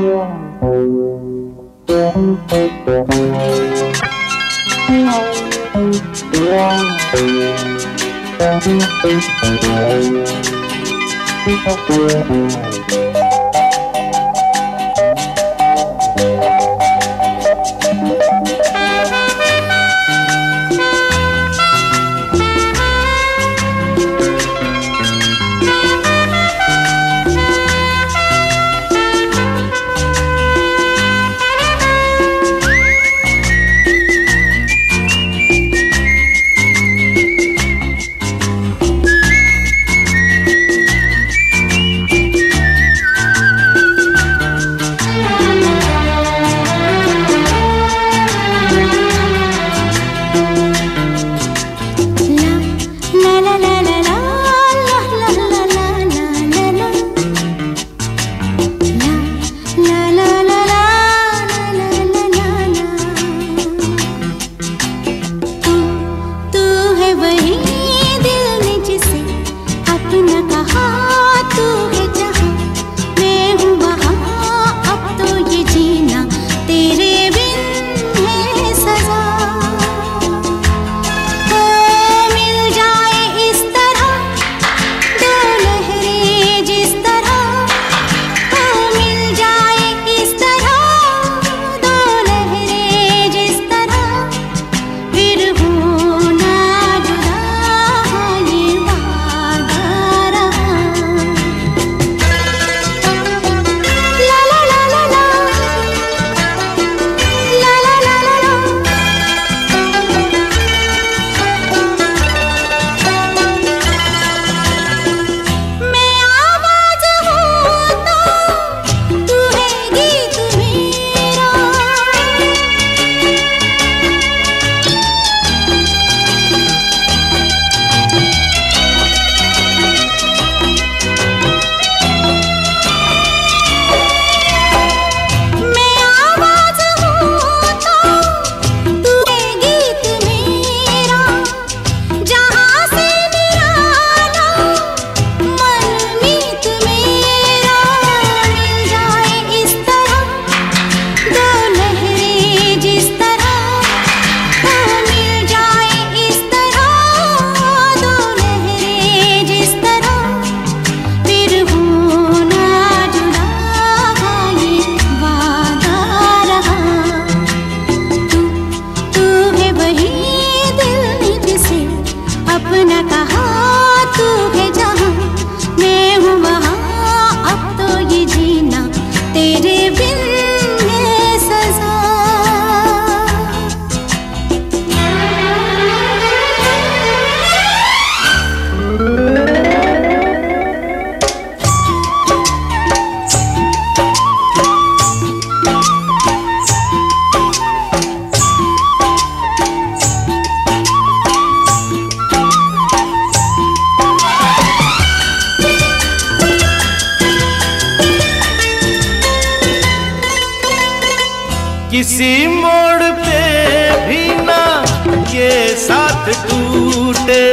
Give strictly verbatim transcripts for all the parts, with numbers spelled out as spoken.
किसी मोड़ पे भी ना ये साथ टूटे,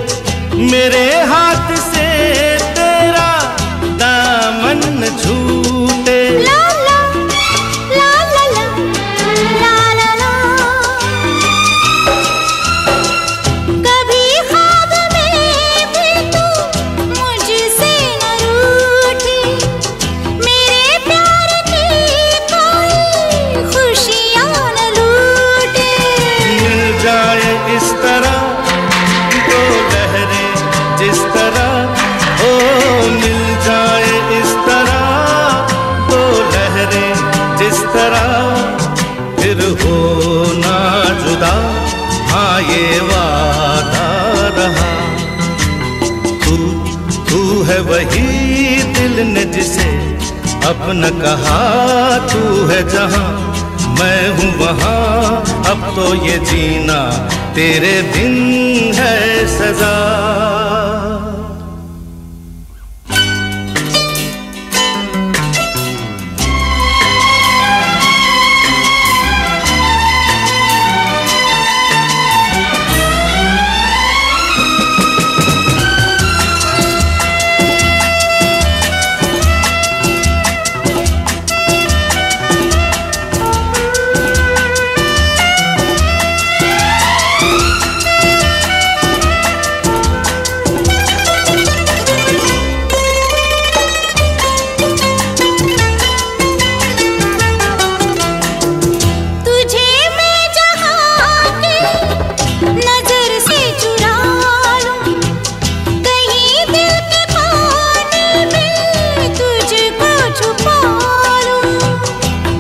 मेरे हाथ से तेरा दामन छूटे। ला ला ला ला ला ला ला ला। कभी ख्वाब में भी तू मुझसे न रूठी, मेरे प्यार की कोई खुशियाँ न लूटे। मिल जाए इस तरह दो लहरें जिस तरह, ओ मिल जाए इस तरह दो लहरें जिस तरह, फिर हो ना जुदा, हाँ ये वादा रहा। तू तू है वही दिल ने जिसे अपना कहा, तू है जहाँ मैं हूँ वहाँ, अब तो ये जीना तेरे बिन है सजा।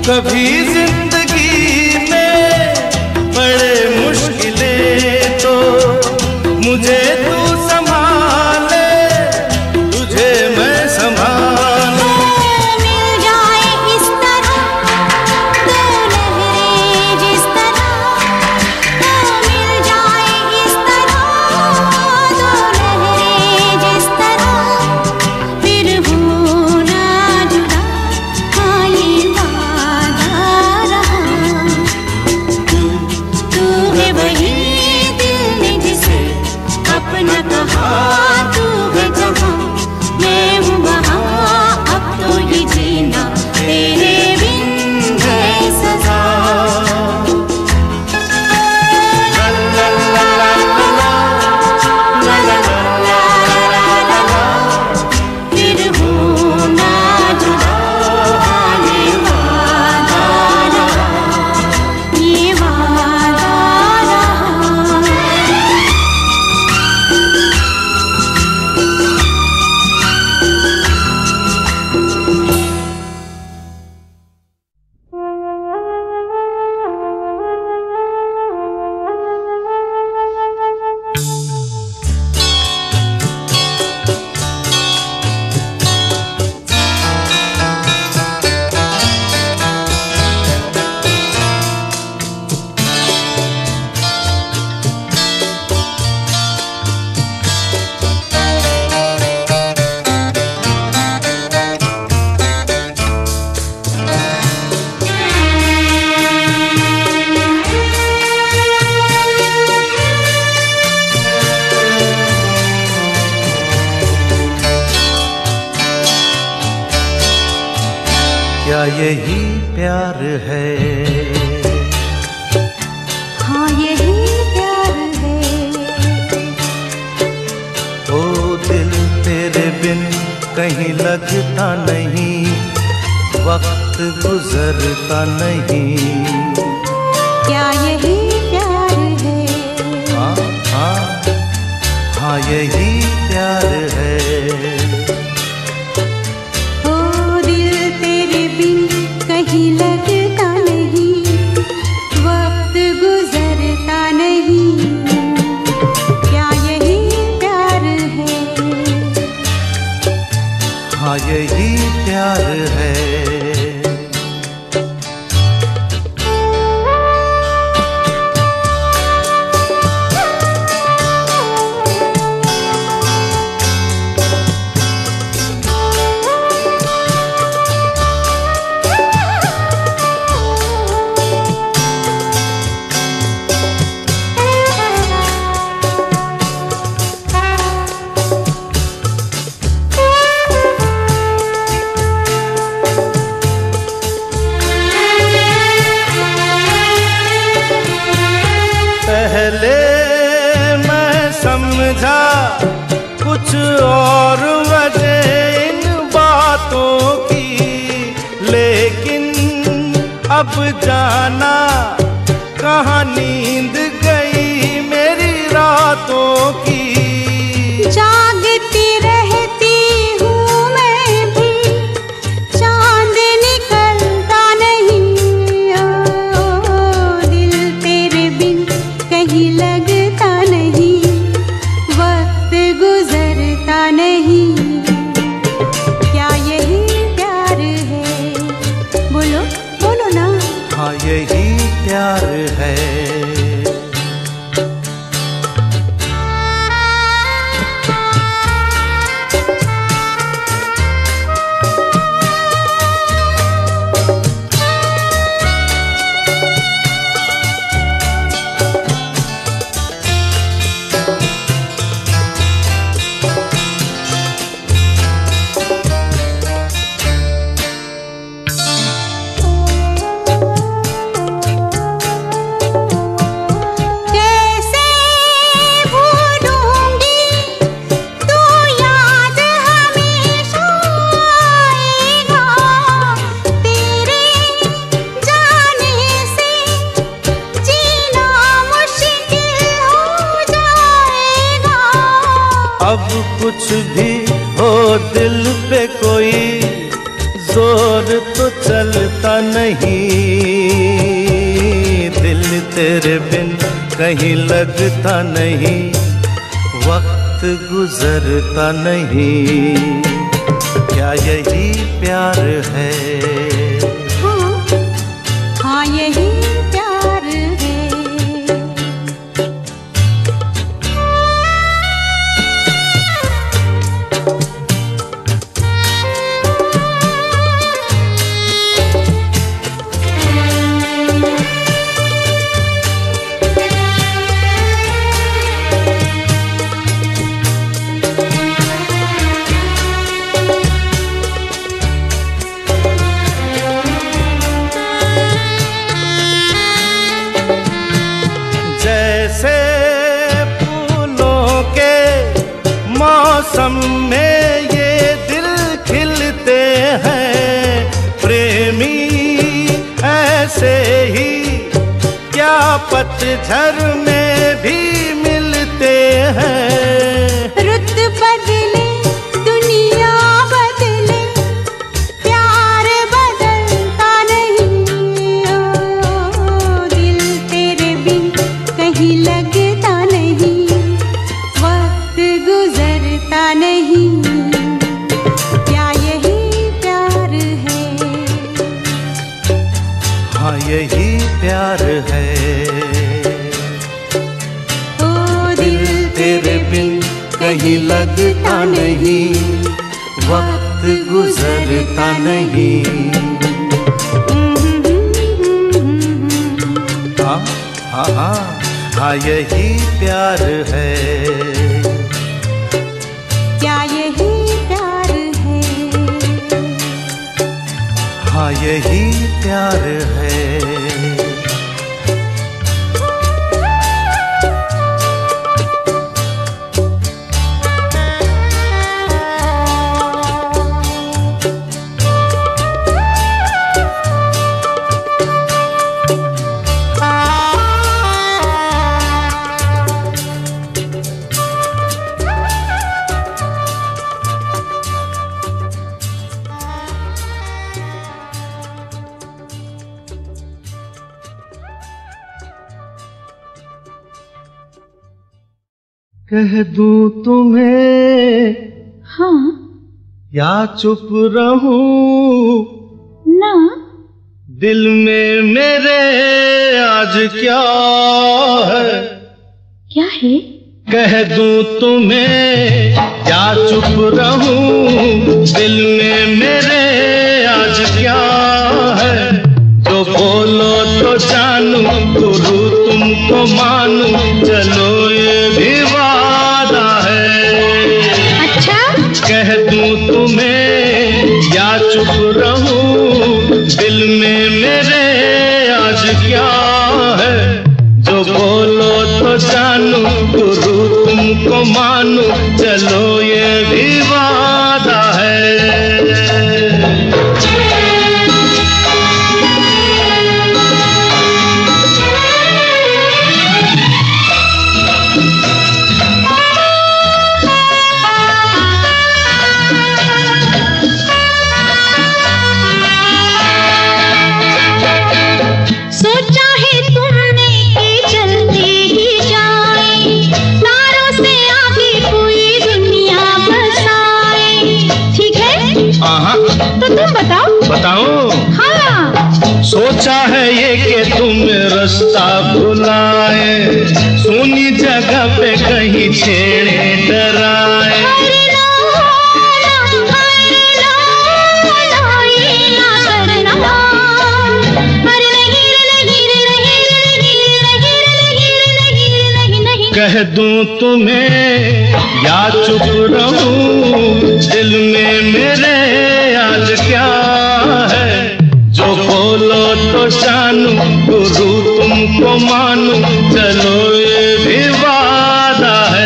कभी जिंदगी में बड़े मुश्किलें तो मुझे तू संभाले, तुझे मैं संभालूं। मिल जाए इस तरह दो लहरें जिस तरह, मिल जाए इस तरह दो लहरें जिस तरह, फिर हो ना जुदा हाँ ये वादा रहा। तू तू है वही दिल ने जिसे अपना कहा, तू है जहाँ मैं हूँ वहाँ, अब तो ये जीना तेरे बिन है सजा। ला ला ला ला ला ला ला ला ला ला, फिर हो ना जुदा हाँ ये वादा रहा, ये वादा रहा। क्या यही प्यार है? हाँ यही प्यार है। ओ दिल तेरे बिन कहीं लगता नहीं, वक्त गुजरता नहीं। क्या यही प्यार है? हाँ हाँ हाँ यही प्यार है। ओ दिल तेरे बिन कहीं लगता नहीं, वक्त गुजरता नहीं। क्या यही प्यार है? हाँ यही प्यार है। पहले मैं समझा कुछ और वजह इन बातों की, लेकिन अब जाना कहाँ नींद गई मेरी रातों की। जागती रहती हूँ मैं भी, चांद निकलता नहीं। ओ दिल तेरे बिन कहीं लगता नहीं, वक्त गुजरता नहीं। क्या यही प्यार है? बोलो बोलो ना। हाँ यही प्यार है। बदलता नहीं, दिल तेरे बिन कहीं लगता नहीं, वक्त गुजरता नहीं। क्या यही प्यार है? हाँ, हाँ यही प्यार है। मौसम में ये दिल खिलते हैं प्रेमी, ऐसे ही क्या पतझड़ में भी मिलते हैं। रुत बदले दुनिया बदले, प्यार बदलता नहीं। ओ दिल तेरे बिन कहीं लगता नहीं, वक्त गुजरता नहीं। क्या यही प्यार है? हाँ यही प्यार है। ओ दिल तेरे बिन कहीं लगता नहीं, वक्त गुजरता नहीं। हाँ हाँ हाँ हाँ यही प्यार है। क्या यही प्यार है? हाँ यही प्यार है। कह दूं तुम्हें हाँ या चुप रहूं ना, दिल में मेरे आज क्या है? क्या है? कह दूं तुम्हें या चुप रहूं, दिल में मेरे आज क्या है? जो बोलो तो जानूं, गुरु तुमको मानूं, चलो ये भी वादा है। अच्छा? कह दूं तुम्हें या चुप रहूं, दिल में मेरे आज क्या है? जो बोलो तो जानूं, गुरु तुमको मानूं, चलो ये भी वादा है। तो तुम बताओ। बताओ? हाँ। सोचा है ये कि तुम रास्ता भुलाए, सुनी जगह पे कहीं छेड़े डराए। कह दूं तुम्हें या चुप रहूं, दिल में मेरे आज क्या है? जो बोलो तो जानूं, गुरु तुमको मानूं, चलो ये भी वादा है।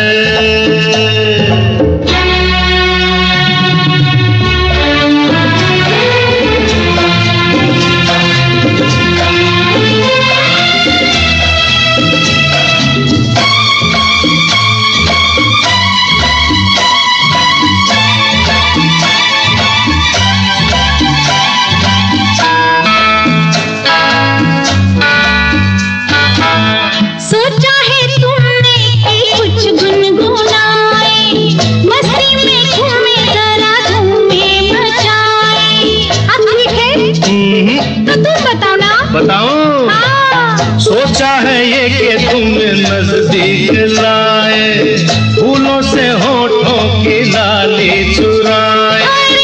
बताऊं? सोचा है ये कि तुम्हें नजदीक लाए, फूलों से होठों की लाली चुराए।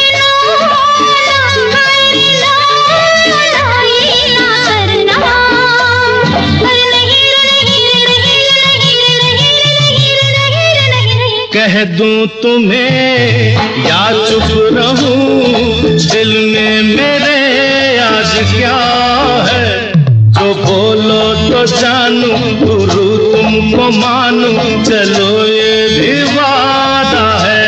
कह दूं तुम्हें या चुप रहूं, दिल में मेरे आज क्या है, जो बोलो तो जानूं, गुरु तुमको मानूं, चलो ये भी वादा है।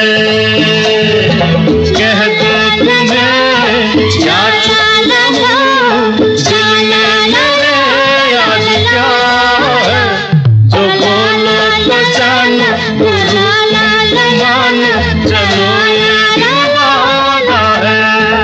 कह दूं तुम्हें या चुप रहूं, दिल में मेरे आज क्या है, जो बोलो तो जानूं, गुरु चलो ये वादा है।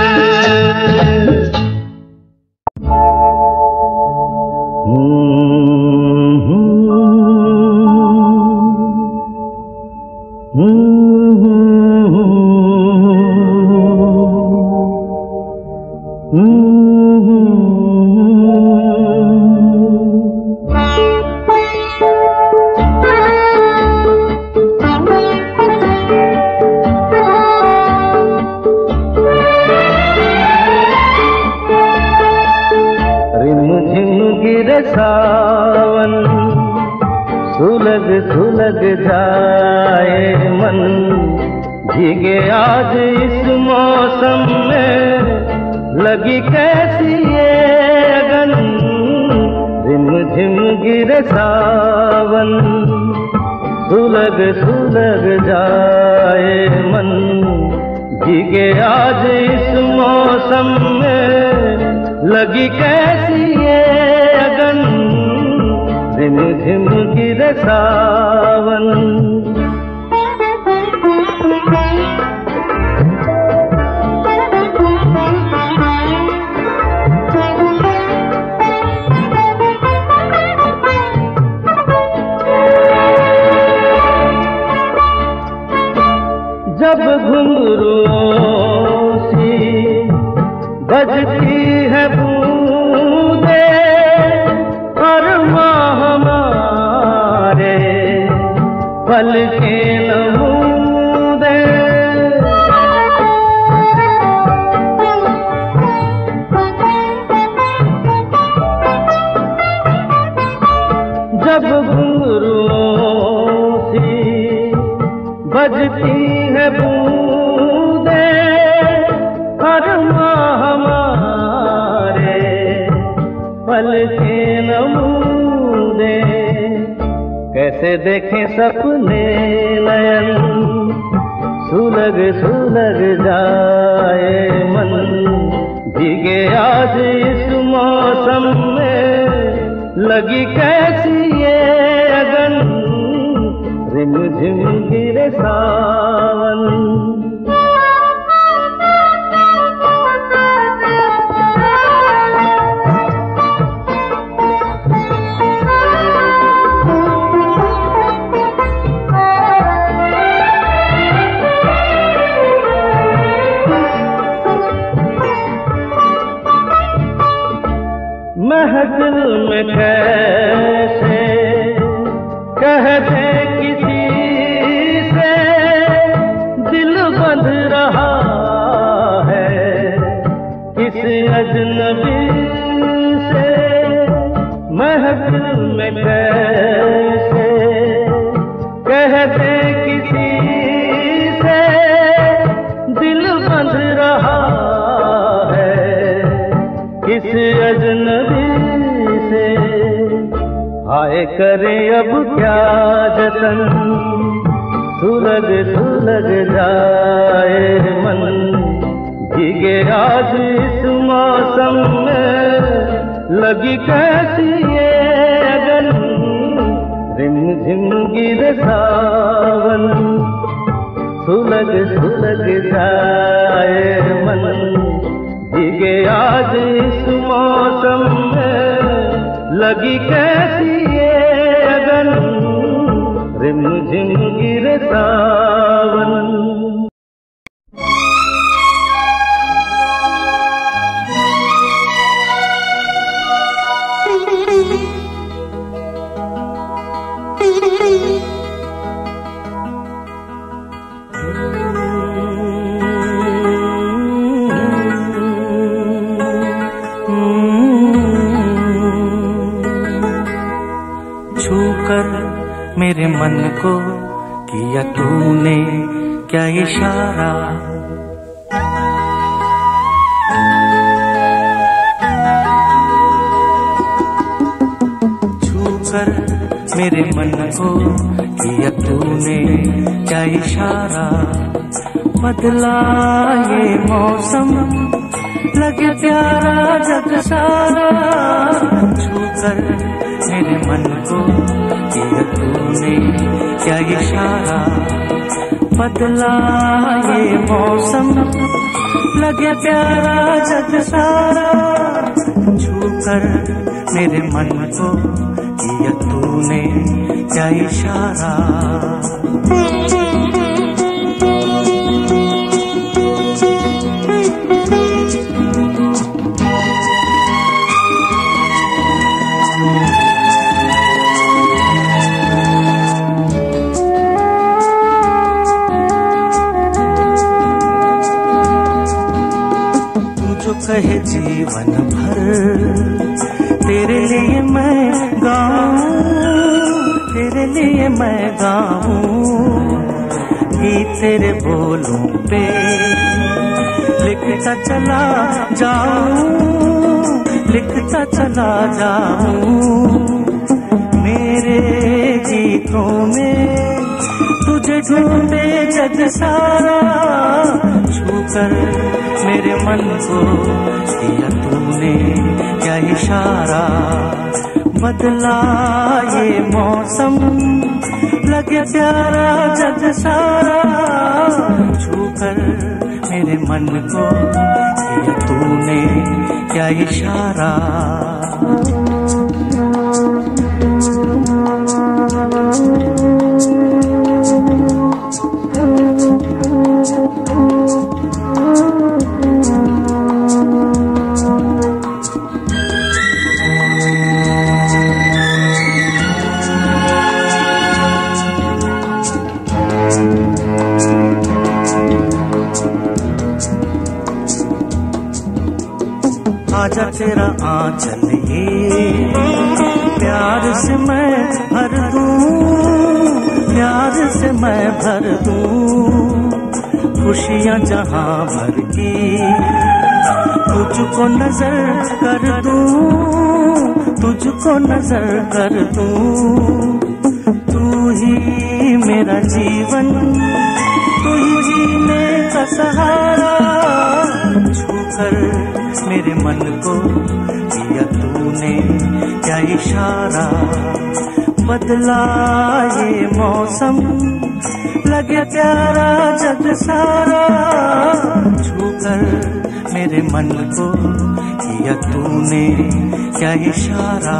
सावन सुलग सुलग जाए मन, भीगे आज इस मौसम में, लगी कैसी ये अगन, रिम झिम गिरे सावन सुलग सुलग जाए मन, भीगे आज इस मौसम में, लगी कैसी ये अगन, रिम झिम गिरे सावन। जब घुंघरूओं सी बजती है बूंदे, और माँ हमारे पल के नमूदे, जब घुंघरूओं सी बजती है बूंदे, और माँ हमारे पल के नमूदे, कैसे देखें सपने नयन, सुलग सुलग जाए मन, भीगे आज इस मौसम में, लगी कैसी ये अगन, रिम झिम गिरे सावन। महफिल में कैसे कह दे किसी से, दिल बंध रहा है किस अजनबी से, महफिल में कैसे कह दे किसी से, दिल बंध रहा है किस अजनबी से, आए करें अब क्या जतन, सुलग सुलग जाए मन, भीगे आज इस मौसम में, लगी कैसी ये अगन, रिम झिम गिरे सावन, सुलग सुलग जाए मन, भीगे आज इस मौसम में, लगी कैसी ये अगन, रिम झिम गिरे सावन। मेरे मन को किया तूने क्या इशारा। छूकर मेरे मन को किया तूने क्या इशारा। बदला ये मौसम लगे प्यारा जग सारा। छूकर मेरे मन को किया तूने क्या इशारा। बदला ये मौसम लगे प्यारा जग सारा। छूकर मेरे मन को किया तूने क्या इशारा। कहे जीवन भर तेरे लिए मैं गाऊं, तेरे लिए मैं गाऊं। गीत तेरे बोलों पे लिखता चला जाऊं, लिखता चला जाऊं। मेरे गीतों में तुझे ढूंढे जग सारा। छूकर मेरे मन को किया तूने क्या इशारा। बदला ये मौसम लगे प्यारा जग सारा। छूकर मेरे मन को किया तूने क्या इशारा। आजा तेरा आंचल ये प्यार से मैं भर दूं, प्यार से मैं भर दूं। खुशियाँ जहाँ भर की तुझको नजर कर दूं, तुझको नजर कर दूं। तू ही मेरा जीवन, तू ही जीने का सहारा। छूकर मेरे मन को किया तूने क्या इशारा। बदला ये मौसम लगे प्यारा जग सारा। छूकर मेरे मन को किया तूने क्या इशारा।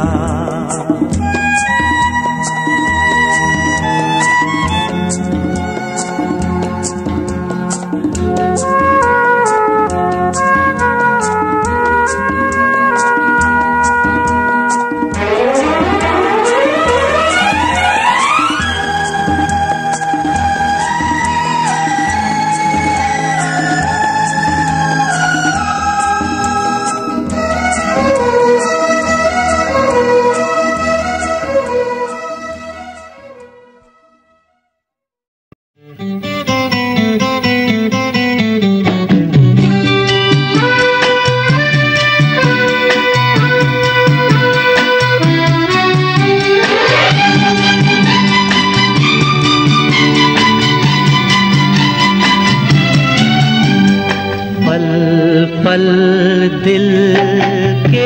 पल दिल के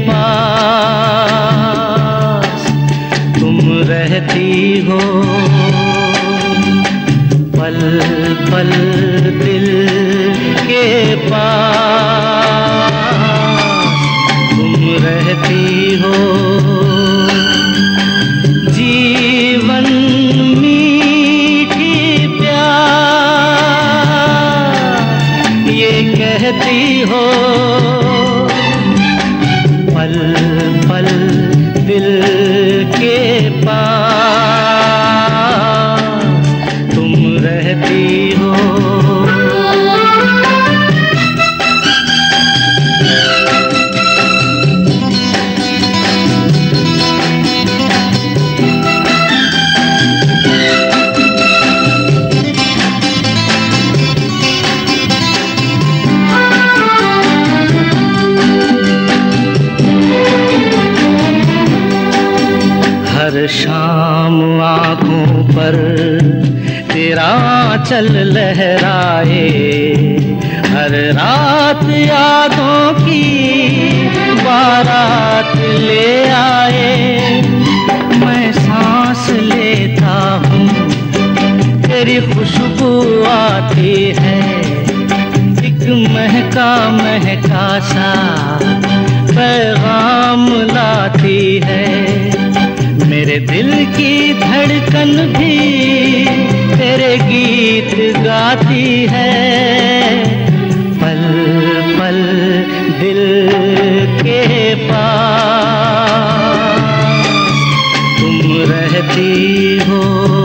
पास तुम रहती हो। पल पल दिल के पास तुम रहती हो। जीवन मीठी प्यार ये कहती हो। पल पल दिल के पास तुम रहती हो। पर तेरा आंचल लहराए, हर रात यादों की बारात ले आए। मैं सांस लेता हूँ तेरी खुशबू आती है, एक महका महका सा पैगाम लाती है। मेरे दिल की धड़कन भी तेरे गीत गाती है, पल पल दिल के पास तुम रहती हो।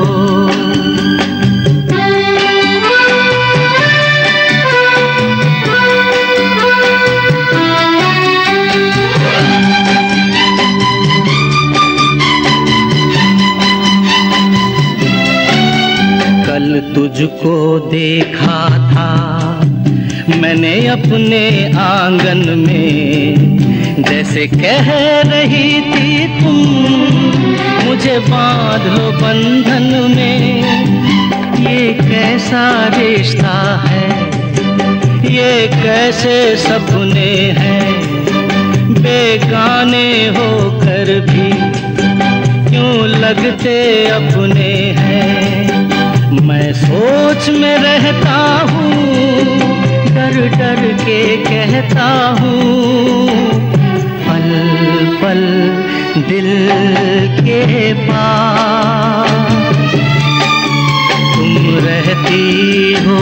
तुझको देखा था मैंने अपने आंगन में, जैसे कह रही थी तुम मुझे बांध लो बंधन में। ये कैसा रिश्ता है, ये कैसे सपने हैं, बेगाने होकर भी क्यों लगते अपने हैं। मैं सोच में रहता हूँ, डर डर के कहता हूँ, पल पल दिल के पास तुम रहती हो।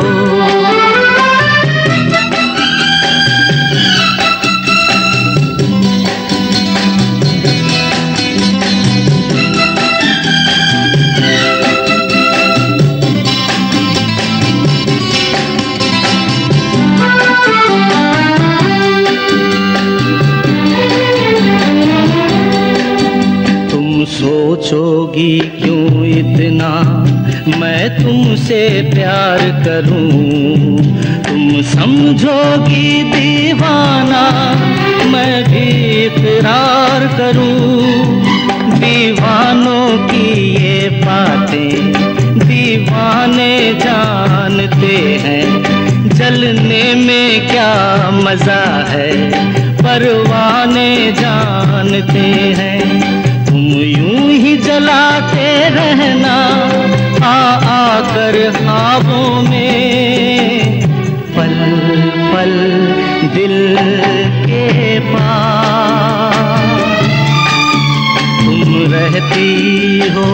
सोचोगी क्यों इतना मैं तुमसे प्यार करूं, तुम समझोगी दीवाना मैं भी इकरार करूं। दीवानों की ये बातें दीवाने जानते हैं, जलने में क्या मजा है परवाने जानते हैं। तुम यूं ही जलाते रहना आ आकर ख्वाबों में, पल पल दिल के पास तुम रहती हो।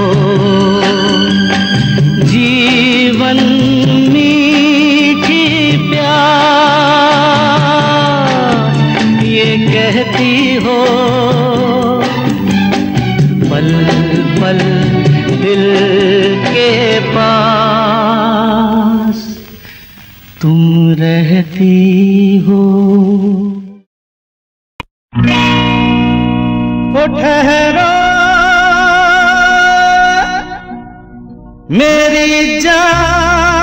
जीवन मीठी प्यार ये कहती हो, पल पल दिल के पास तुम रहती हो। ओ ठहरो मेरी जान,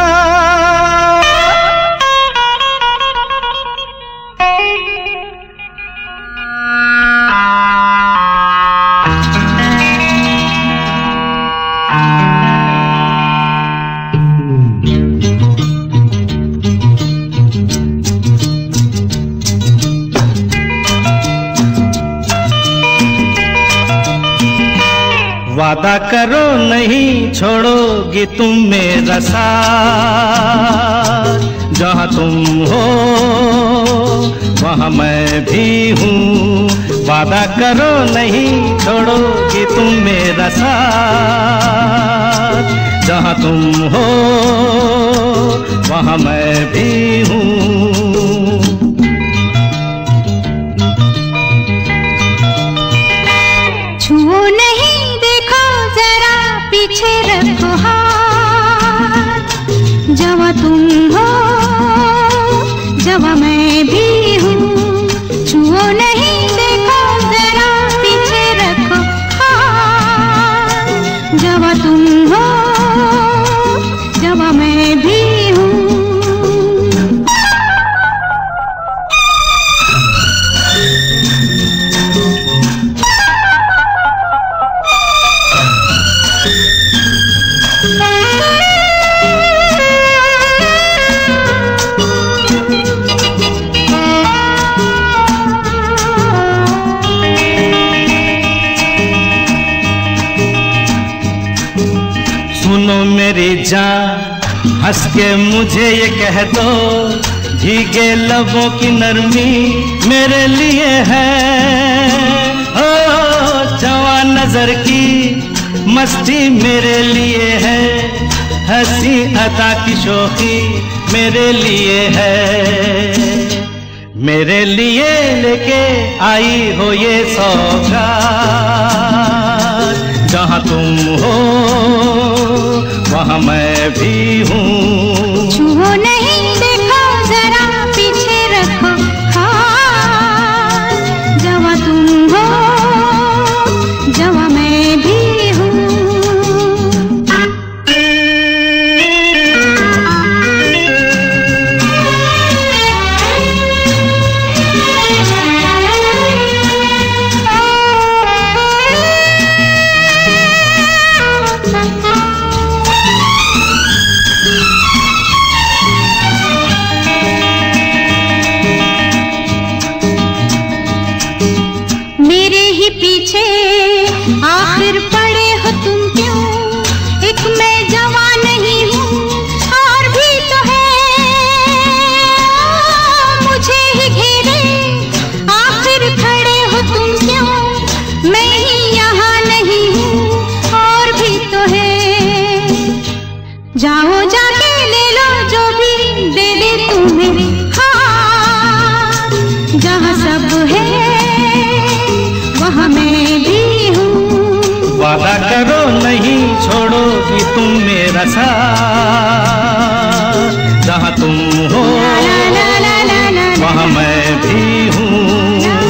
वादा करो नहीं छोड़ोगी तुम मेरा साथ, जहाँ तुम हो वहाँ मैं भी हूँ। वादा करो नहीं छोड़ोगी तुम मेरा साथ, जहाँ तुम हो वहाँ मैं भी हूँ। छुओ नहीं पीछे रखो हाथ, जहाँ तुम हो जहाँ मैं भी हूँ। छुओ नहीं देखो जरा पीछे रखो हाथ, जहाँ तुम हो जहाँ मैं भी हूँ। जान हंस के मुझे ये कह दो, भीगे लबों की नरमी मेरे लिए है। ओ जवान नजर की मस्ती मेरे लिए है, हंसी अदा की शोखी मेरे लिए है। मेरे लिए लेके आई हो ये सौगात, जहाँ तुम हो वहाँ मैं भी हूँ। छुओ नहीं देखो जरा पीछे रखो हाथ, जहाँ तुम हो जहाँ मैं भी हूँ। आखिर पड़े हो तुम क्यों, एक मैं जवान नहीं हूँ और भी तो है मुझे ही घेरे। आखिर खड़े हो तुम क्यों, मैं ही यहाँ नहीं हूँ और भी तो है। जाओ जाके ले लो जो भी दे दे तू मेरे हाथ, जहाँ सब है वहाँ मैं भी हूँ। वादा करो नहीं छोड़ोगी तुम मेरा साथ, जहाँ तुम हो वहाँ मैं भी हूँ।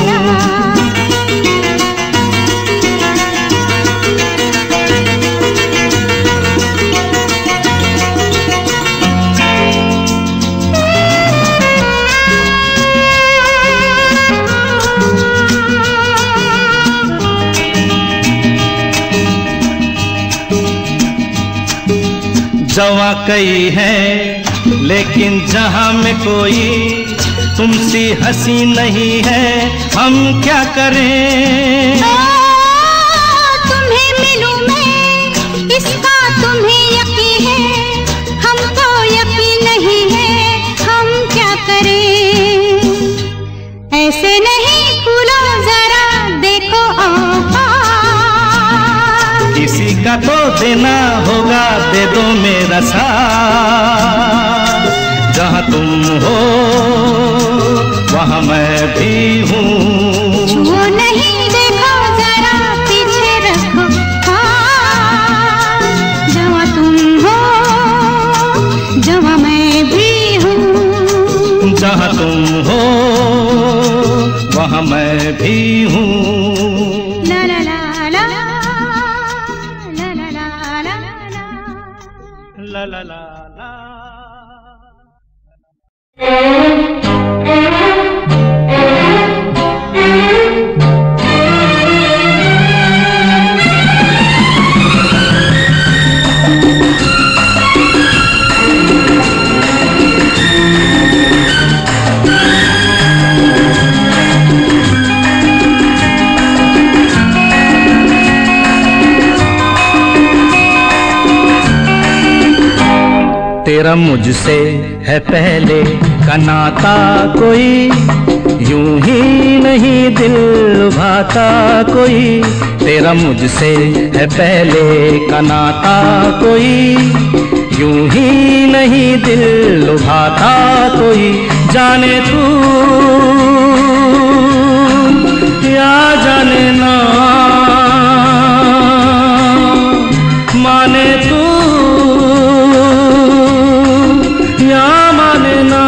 जवां कई है लेकिन जहां में कोई तुमसी हंसी नहीं है, हम क्या करें। ओ, तुम्हें मिलूं मैं इसका तुम्हें यकीन है, हमको यकीन नहीं है, हम क्या करें। ऐसे नहीं खुलो जरा देखो किसी का तो देना होगा, दे दो मेरा साथ, जहाँ तुम हो वहाँ मैं भी हूँ। छुओ नहीं देखो जरा पीछे रखो हाथ, जहाँ तुम हो जहाँ मैं भी हूँ। जहाँ तुम हो वहाँ मैं भी हूँ। ला ला ला ला ला ला ला ला। तेरा मुझसे है पहले का नाता कोई, यूं ही नहीं दिल लुभाता कोई। तेरा मुझसे है पहले का नाता कोई, यूं ही नहीं दिल लुभाता कोई। जाने तू या जाने ना, माने तू या माने ना,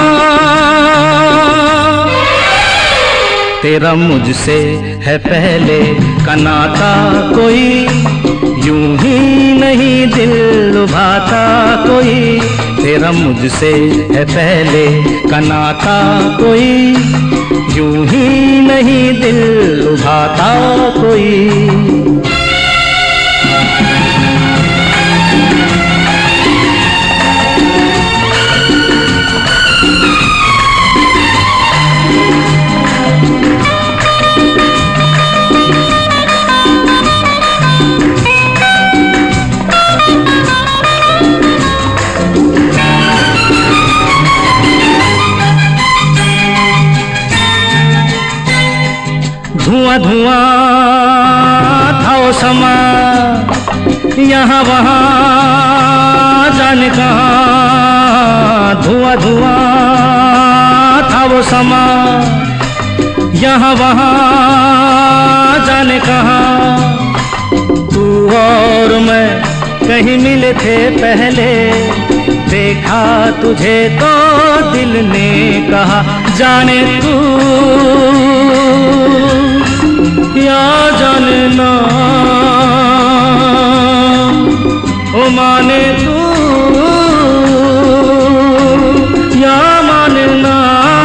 तेरा मुझसे है पहले का नाता कोई, यूं ही नहीं दिल लुभाता कोई। तेरा मुझसे है पहले का नाता कोई, यूं ही नहीं दिल लुभाता कोई। धुआं धुआं था वो समा, यहाँ वहाँ जाने कहाँ। धुआं धुआं था वो समा, यहाँ वहाँ जाने कहाँ। तू और मैं कहीं मिले थे पहले, देखा तुझे तो दिल ने कहा जाने तू या जाने ना, ओ माने तू या माने ना।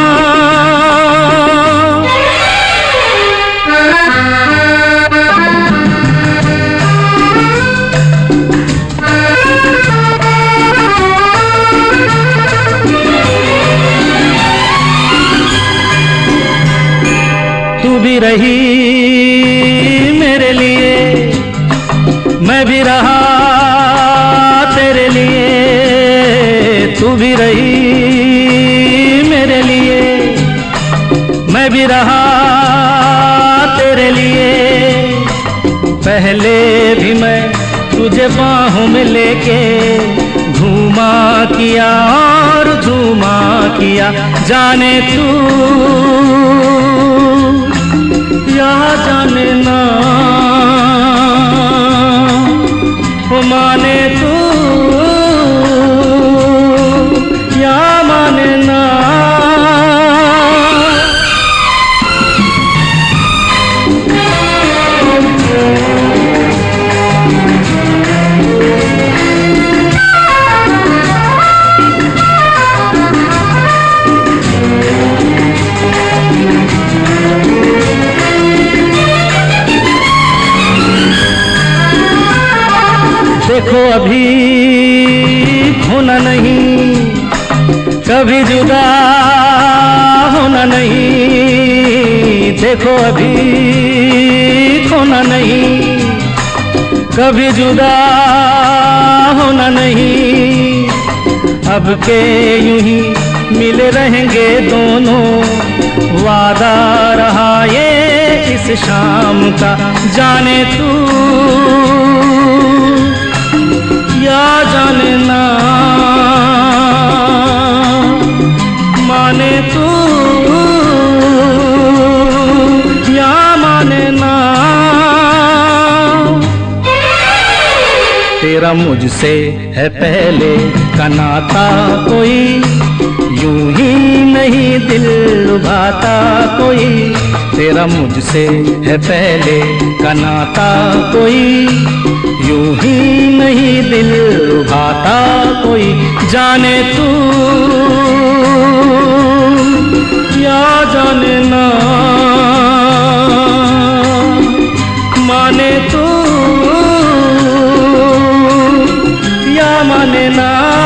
तू भी रही मेरे लिए, मैं भी रहा तेरे लिए। तू भी रही मेरे लिए, मैं भी रहा तेरे लिए। पहले भी मैं तुझे बाहों में लेके घूमा किया और झूमा किया, जाने तू या जाने ना, ओ माने तू या माने ना। देखो अभी होना नहीं, कभी जुदा होना नहीं। देखो अभी खोना नहीं, कभी जुदा होना नहीं। अब के यूं ही मिले रहेंगे दोनों, वादा रहा ये इस शाम का, जाने तू या जाने ना, माने तू या माने ना। तेरा मुझसे है पहले का नाता कोई, यूं ही नहीं दिल लुभाता कोई। तेरा मुझसे है पहले का नाता कोई, यूं ही नहीं दिल लुभाता कोई, जाने तू या जाने ना, माने तू या माने ना।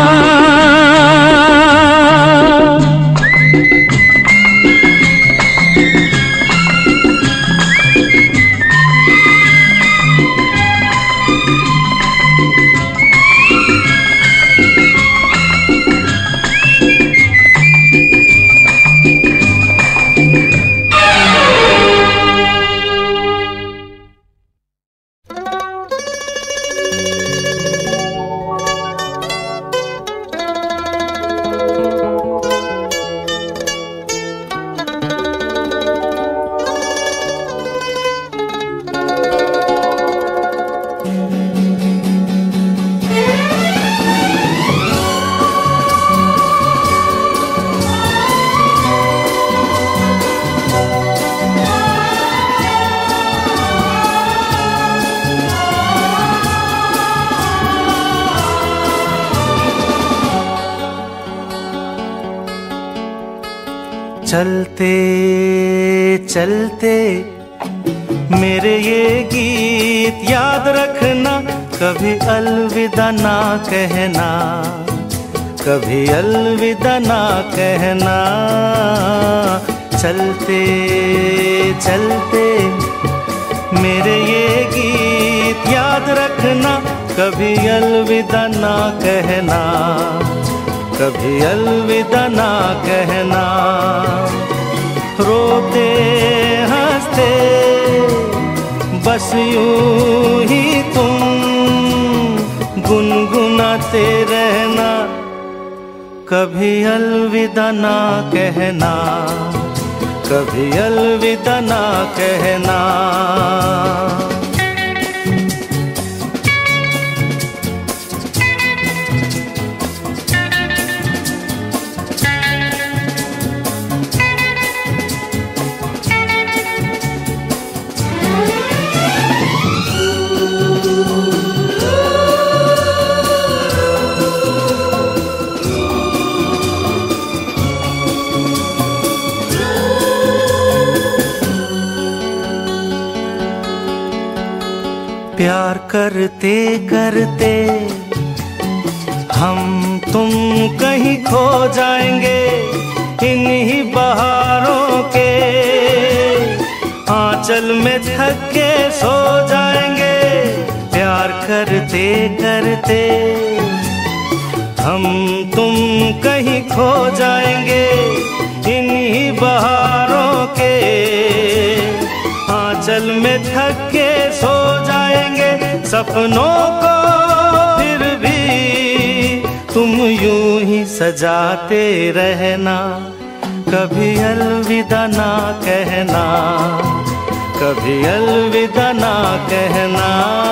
चलते चलते मेरे ये गीत याद रखना, कभी अलविदा ना कहना, कभी अलविदा ना कहना। चलते चलते मेरे ये गीत याद रखना, कभी अलविदा ना कहना, कभी अलविदा ना कहना। रोते हंसते बस यूं ही तुम गुनगुनाते रहना, कभी अलविदा ना कहना, कभी अलविदा ना कहना। प्यार करते करते हम तुम कहीं खो जाएंगे, इन्हीं बहारों के आंचल में थक के सो जाएंगे। प्यार करते करते हम तुम कहीं खो जाएंगे, इन्हीं बहारों के आंचल में थक के सो जाएंगे। सपनों को फिर भी तुम यूं ही सजाते रहना, कभी अलविदा ना कहना, कभी अलविदा ना कहना।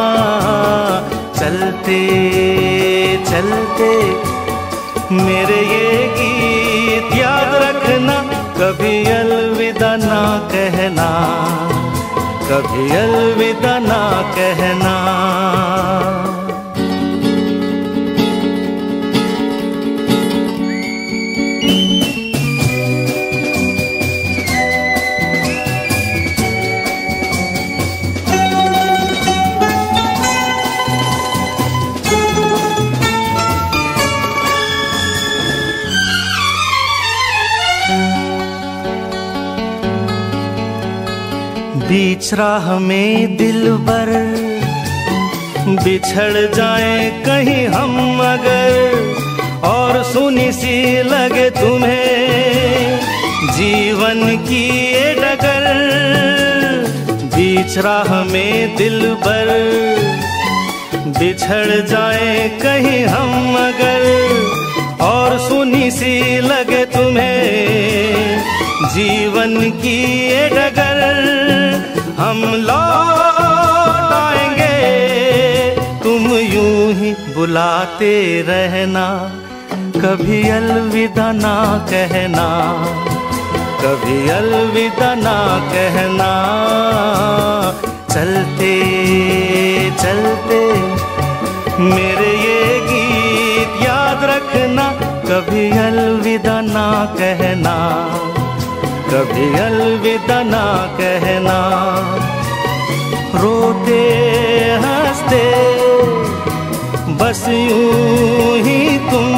चलते चलते मेरे ये गीत याद रखना, कभी अलविदा ना कहना, कभी अलविदा ना कहना। बीच राह में दिलबर बिछड़ जाए कहीं हम अगर, और सुनी सी लगे तुम्हें जीवन की ये डगर। बीच राह में दिलबर बिछड़ जाए कहीं हम अगर, और सुनी सी लगे तुम्हें जीवन की ये डगर। हम लौट आएंगे, तुम यूं ही बुलाते रहना, कभी अलविदा ना कहना, कभी अलविदा ना कहना। चलते चलते मेरे ये गीत याद रखना, कभी अलविदा ना कहना, कभी अलविदा ना कहना। रोते हंसते बस यूं ही तुम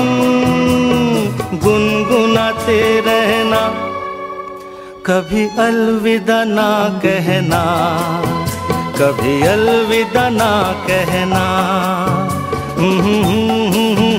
गुनगुनाते रहना, कभी अलविदा ना कहना, कभी अलविदा ना कहना।